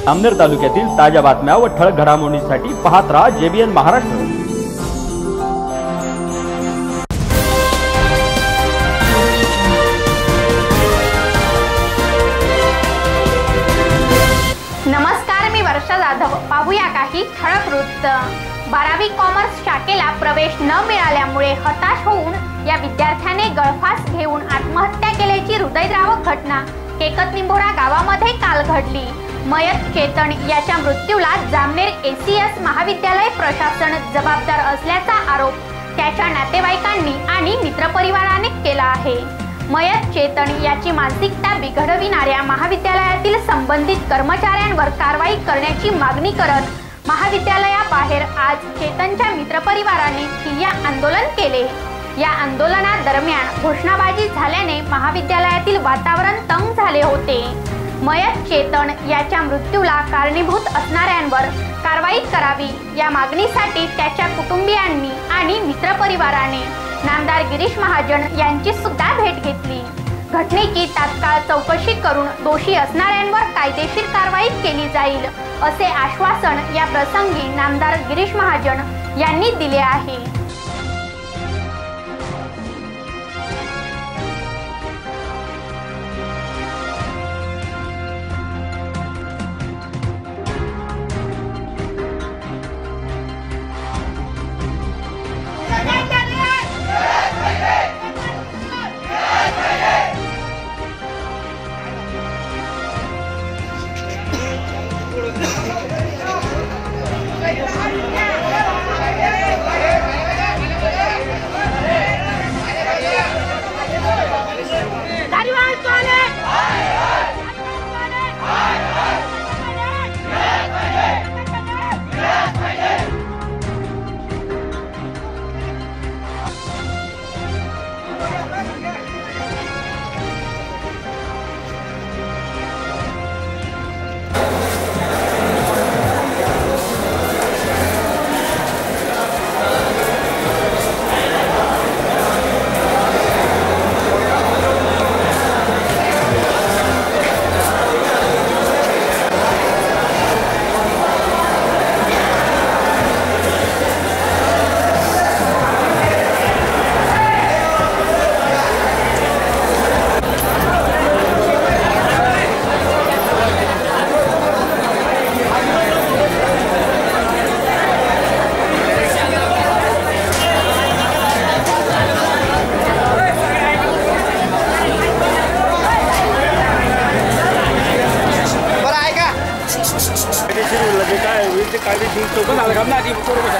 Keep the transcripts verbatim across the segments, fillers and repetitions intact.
जामनेर तालुक्यातील ताज्या बातम्या व ठळक घडामोडींसाठी पाहत राहा जेबीएन महाराष्ट्र। नमस्कार, मी वर्षा जाधव। पाहूया काही ठळक वृत्त। बारावी कॉमर्स शाखेला प्रवेश न मिळाल्यामुळे हताश होऊन या विद्यार्थ्याने गळफास घेऊन आत्महत्या केल्याची हृदयद्रावक घटना केकत निंभोरा गावामध्ये काल घडली। मयत चेतन याच्या मृत्यूला जामनेर एसीएस महाविद्यालय प्रशासन जबाबदार असल्याचा आरोप त्याच्या नातेवाईकांनी आणि मित्रपरिवाराने केला आहे। मयत चेतन याची मानसिकता बिघडविणाऱ्या महाविद्यालयातील संबंधित कर्मचाऱ्यांवर कारवाई करण्याची मागणी करत महाविद्यालयाबाहेर आज चेतनच्या मित्रपरिवाराने ठिय्या आंदोलन केले। या आंदोलनादरम्यान घोषणाबाजी झाल्याने महाविद्यालयातील वातावरण तंग झाले होते। मयत चेतन याच्या मृत्यूला कारणीभूत असणाऱ्यांवर कारवाई करावी या मागणीसाठी त्याच्या कुटुंबियांनी आणि मित्रपरिवाराने नामदार गिरीश महाजन यांची सुद्धा भेट घेतली। घटनेची तात्काळ चौकशी करून दोषी असणाऱ्यांवर कायदेशीर कारवाई केली जाईल असे आश्वासन या प्रसंगी नामदार गिरीश महाजन यांनी दिले आहे। कायदेशीर चौकट झालं काम ना आधी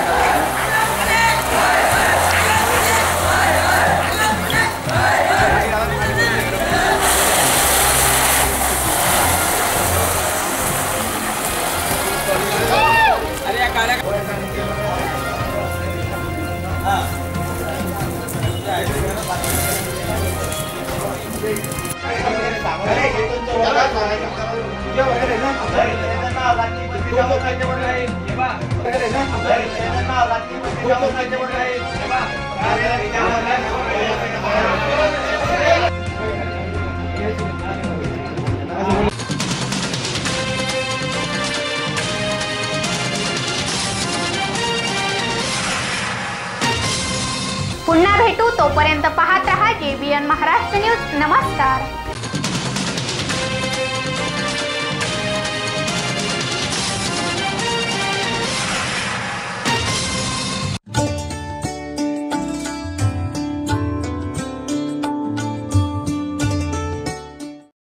अरे या कार्य पुन्हा भेटू, तोपर्यंत पाहत रहा जेबीएन महाराष्ट्र न्यूज। नमस्कार।